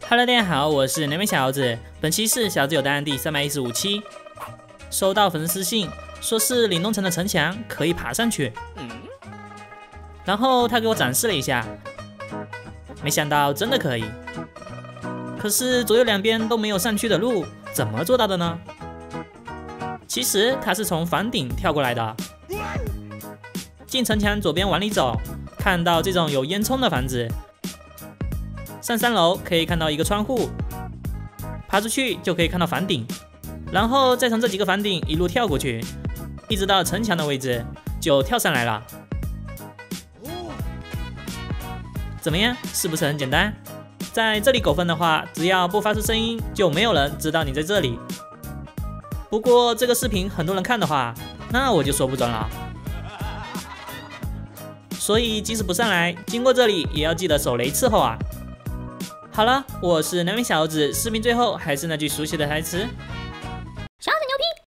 Hello， 大家好，我是南美小子，本期是小子有答案第315期。收到粉丝私信，说是灵动城的城墙可以爬上去，然后他给我展示了一下，没想到真的可以。可是左右两边都没有上去的路，怎么做到的呢？其实他是从房顶跳过来的。进城墙左边往里走，看到这种有烟囱的房子。上3楼可以看到一个窗户，爬出去就可以看到房顶，然后再从这几个房顶一路跳过去，一直到城墙的位置就跳上来了。怎么样，是不是很简单？在这里狗粪的话，只要不发出声音，就没有人知道你在这里。不过这个视频很多人看的话，那我就说不准了。所以即使不上来，经过这里也要记得手雷伺候啊。好了，我是南美小子，视频最后还是那句熟悉的台词，